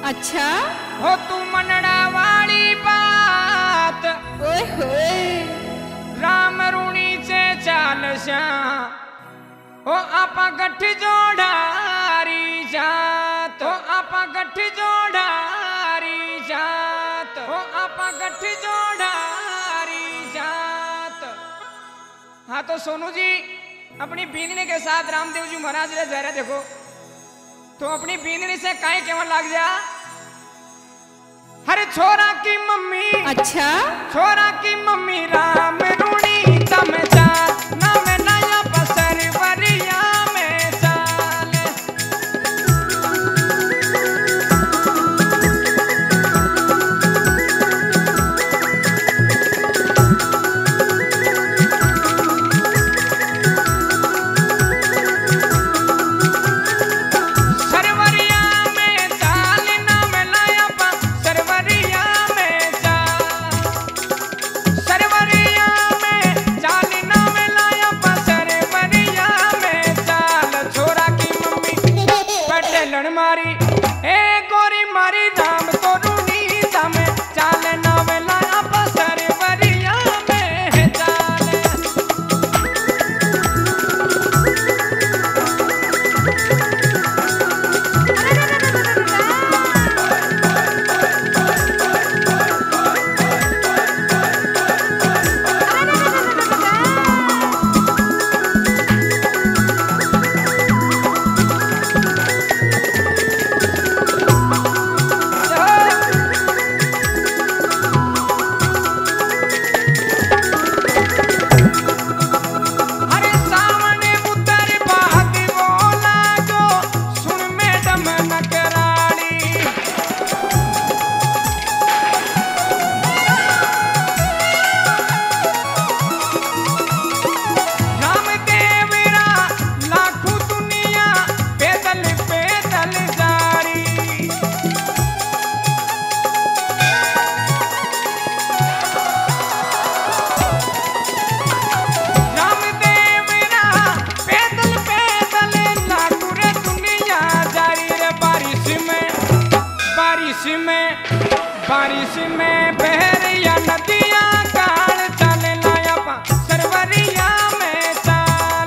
अच्छा हो तू मनड़ा वाली बात ओए होए राम रूणी से चाल श्या हो आपा गठ जोड़ारी जात हो आपा गठ जोड़ारी जात हो आपा गठ जोड़ारी जात। हाँ तो सोनू जी अपनी बींदनी के साथ रामदेव जी महाराज रे जा रहे देखो तो अपनी बींदनी से काहे केवल लाग जा। हरे छोरा की मम्मी अच्छा छोरा की मम्मी राम रूणी तमचा नाम नया बसर वरिया में चाल। मारी ए गोरी मारी राम तो रूणी तम चाल नावेला बसर वरिया में चाल। बारिश में बहरिया नदियां काल चले लाया पा सरवरिया में चाल।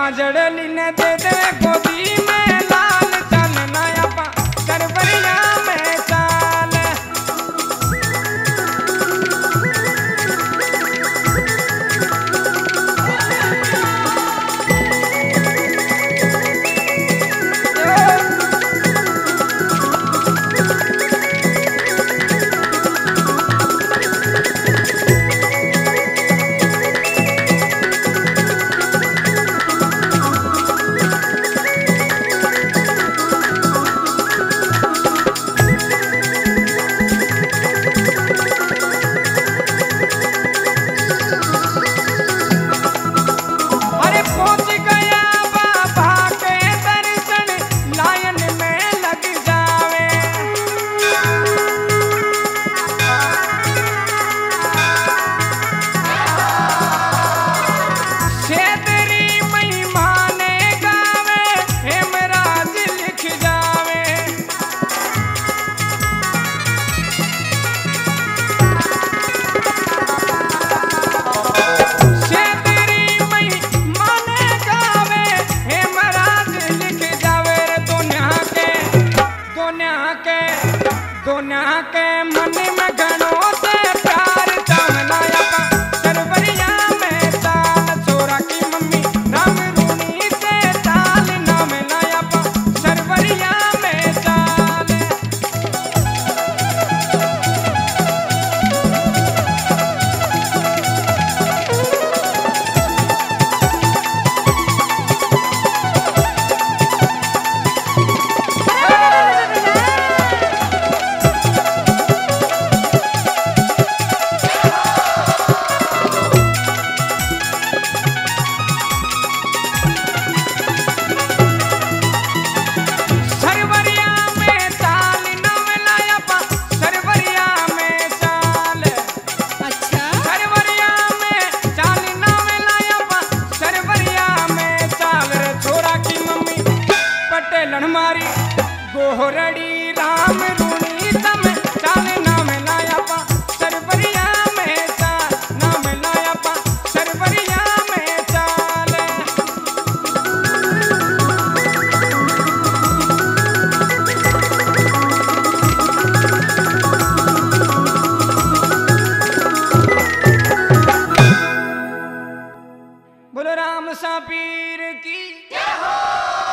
काजड़ली ने दे दे गोदी में लाल चलना अपा सरवरिया में चाल। दुनिया के मन में घणो से प्यार चावला अपा सरवरिया में चाल। छोरा की मम्मी राम रूनी से चाल नाम लाया अपा सरवरिया में चाल। मारी गोहरड़ी राम रूनी तम चाल नाम लाया पा सरवरिया में चाल। नाम लाया पा सरवरिया में चाल। बोलो राम सा पीर की जय हो।